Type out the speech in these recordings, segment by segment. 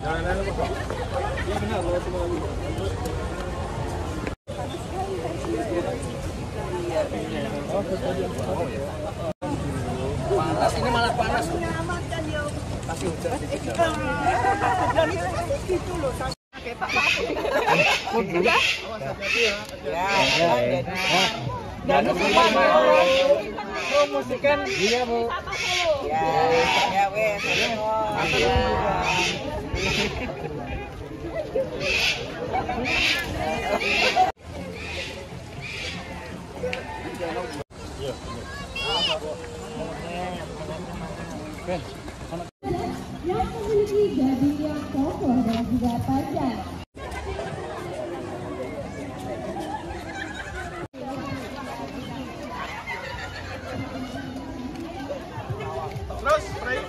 Panas, ini malah panas. Kasih hujan dikit. Dan itu gitu loh. Dan promosikan iya Bu. Ya wes. Yang memiliki gading yang kokoh dan juga panjang. Terus.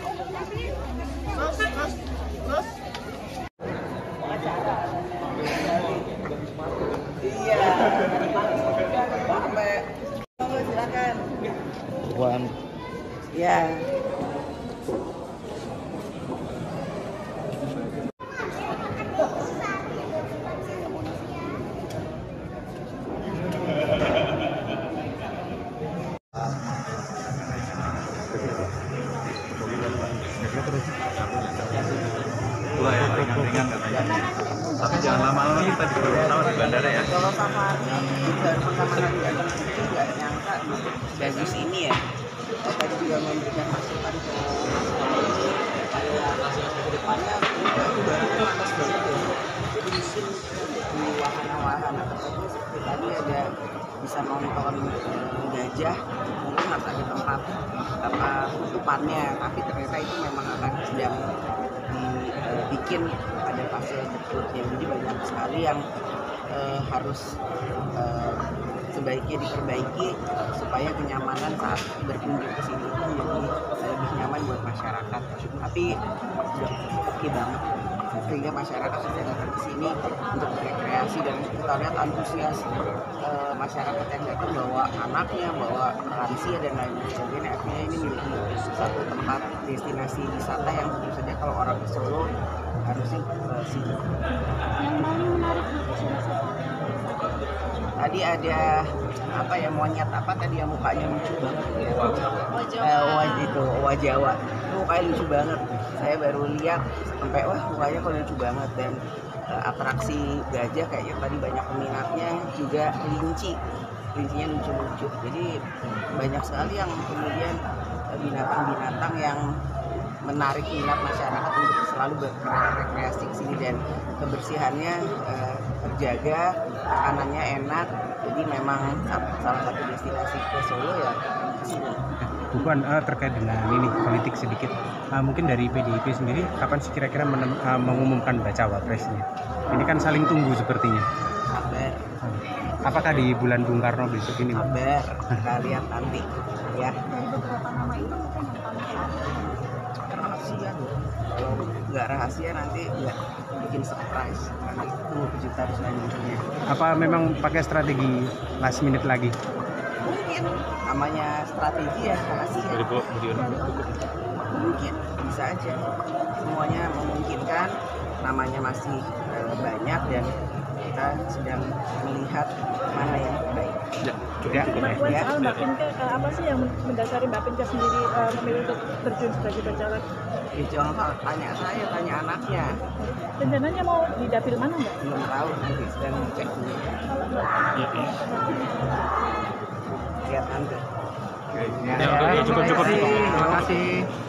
Iya. Sampai. Silakan. One. Ya. Dua ya, ringan katanya. Tapi jangan lama-lama kita di pesawat di bandara ya. Kalau safari baru pertama kali ada itu nggak nyangka bagus ini ya. Tadi juga memberikan masukan ke depannya baru atas banget ya. Jadi mungkin di wahana-wahana tertentu seperti tadi ada bisa nonton gajah, mungkin harus ada tempat tutupannya, tapi ternyata itu memang akan sedang dibikin ada fase berikutnya. Jadi banyak sekali yang harus sebaiknya diperbaiki supaya kenyamanan saat berkunjung ke sini itu menjadi lebih nyaman buat masyarakat. Tapi sudah oke banget sehingga masyarakat sudah datang ke sini untuk berrekreasi dan kita lihat antusias masyarakat yang datang bawa anaknya, bawa lansia dan lain sebagainya. Artinya ini menjadi satu tempat destinasi wisata yang tentu saja kalau orang ke Solo harusnya sini. Yang paling menarik di sini Tadi ada apa ya, monyet apa tadi yang mukanya lucu banget ya. Owa Jawa. Itu mukanya lucu banget. Saya baru lihat sampai wah mukanya kok lucu banget. Dan atraksi gajah kayaknya tadi banyak peminatnya, juga lincinya lucu-lucu. Jadi banyak sekali yang kemudian binatang-binatang yang menarik minat masyarakat untuk selalu berrekreasi ke sini, dan kebersihannya terjaga, makanannya enak. Jadi memang salah satu destinasi ke Solo ya ke sini. Bukan terkait dengan ini politik sedikit, mungkin dari PDIP sendiri kapan sih kira-kira mengumumkan bacawa presnya? Ini kan saling tunggu sepertinya. Sabar. Apakah di bulan Bung Karno besok ini? Sabar, kita lihat nanti ya. dari beberapa nama itu mungkin yang paling Rahasia dong. Kalau nggak rahasia nanti nggak bikin surprise. Nanti tunggu kejutan selanjutnya. Apa memang pakai strategi last minute lagi? Mungkin namanya strategi ya rahasia. Mungkin bisa aja. Semuanya memungkinkan. Namanya masih banyak dan kita sedang melihat mana yang terbaik. Mbak Puan, soal Mbak Pinka, apa sih yang mendasari Mbak Pinka sendiri memilih untuk terjun sebagai bacalek? Ya jangan tanya saya, tanya anaknya. Rencananya mau di dapil mana Mbak? Belum tahu, nanti sedang cek dulu. Lihat nanti. Ya, cukup. Terima kasih.